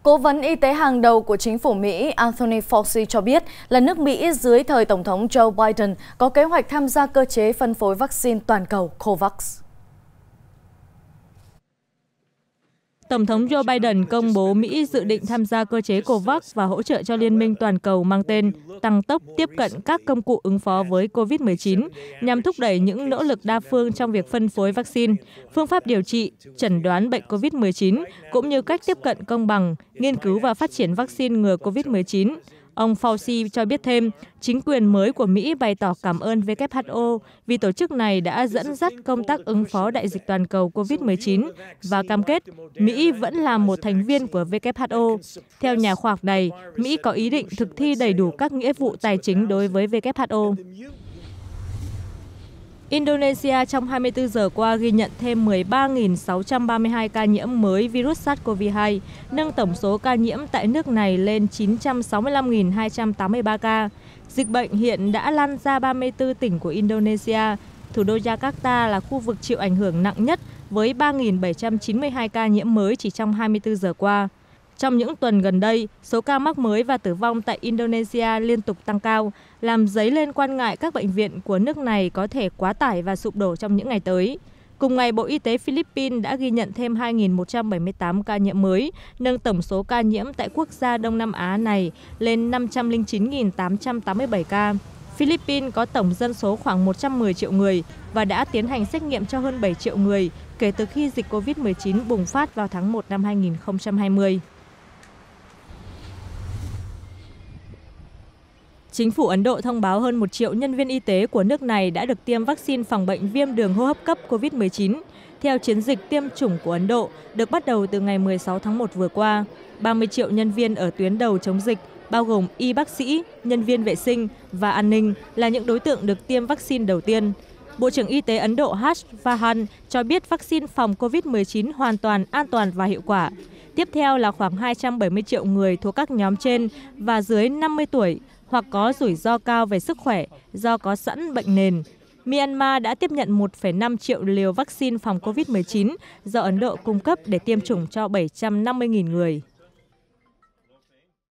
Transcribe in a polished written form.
Cố vấn y tế hàng đầu của chính phủ Mỹ Anthony Fauci cho biết là nước Mỹ dưới thời Tổng thống Joe Biden có kế hoạch tham gia cơ chế phân phối vaccine toàn cầu COVAX. Tổng thống Joe Biden công bố Mỹ dự định tham gia cơ chế COVAX và hỗ trợ cho liên minh toàn cầu mang tên tăng tốc tiếp cận các công cụ ứng phó với COVID-19 nhằm thúc đẩy những nỗ lực đa phương trong việc phân phối vaccine, phương pháp điều trị, chẩn đoán bệnh COVID-19, cũng như cách tiếp cận công bằng, nghiên cứu và phát triển vaccine ngừa COVID-19. Ông Fauci cho biết thêm, chính quyền mới của Mỹ bày tỏ cảm ơn WHO vì tổ chức này đã dẫn dắt công tác ứng phó đại dịch toàn cầu COVID-19 và cam kết Mỹ vẫn là một thành viên của WHO. Theo nhà khoa học này, Mỹ có ý định thực thi đầy đủ các nghĩa vụ tài chính đối với WHO. Indonesia trong 24 giờ qua ghi nhận thêm 13.632 ca nhiễm mới virus SARS-CoV-2, nâng tổng số ca nhiễm tại nước này lên 965.283 ca. Dịch bệnh hiện đã lan ra 34 tỉnh của Indonesia. Thủ đô Jakarta là khu vực chịu ảnh hưởng nặng nhất với 3.792 ca nhiễm mới chỉ trong 24 giờ qua. Trong những tuần gần đây, số ca mắc mới và tử vong tại Indonesia liên tục tăng cao, làm dấy lên quan ngại các bệnh viện của nước này có thể quá tải và sụp đổ trong những ngày tới. Cùng ngày, Bộ Y tế Philippines đã ghi nhận thêm 2.178 ca nhiễm mới, nâng tổng số ca nhiễm tại quốc gia Đông Nam Á này lên 509.887 ca. Philippines có tổng dân số khoảng 110 triệu người và đã tiến hành xét nghiệm cho hơn 7 triệu người kể từ khi dịch COVID-19 bùng phát vào tháng 1 năm 2020. Chính phủ Ấn Độ thông báo hơn 1 triệu nhân viên y tế của nước này đã được tiêm vaccine phòng bệnh viêm đường hô hấp cấp COVID-19. Theo chiến dịch tiêm chủng của Ấn Độ, được bắt đầu từ ngày 16 tháng 1 vừa qua, 30 triệu nhân viên ở tuyến đầu chống dịch, bao gồm y bác sĩ, nhân viên vệ sinh và an ninh là những đối tượng được tiêm vaccine đầu tiên. Bộ trưởng Y tế Ấn Độ Harsh Vardhan cho biết vaccine phòng COVID-19 hoàn toàn an toàn và hiệu quả. Tiếp theo là khoảng 270 triệu người thuộc các nhóm trên và dưới 50 tuổi hoặc có rủi ro cao về sức khỏe do có sẵn bệnh nền. Myanmar đã tiếp nhận 1,5 triệu liều vaccine phòng COVID-19 do Ấn Độ cung cấp để tiêm chủng cho 750.000 người.